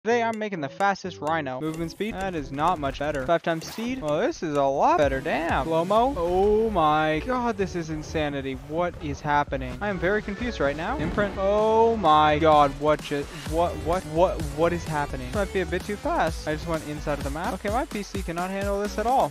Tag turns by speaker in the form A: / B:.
A: Today I'm making the fastest Rhino. Movement speed? That is not much better. 5 times speed? Well, this is a lot better. Damn. Slow-mo? Oh my god, this is insanity. What is happening? I am very confused right now. Imprint? Oh my god, what is happening? This might be a bit too fast. I just went inside of the map. Okay, my PC cannot handle this at all.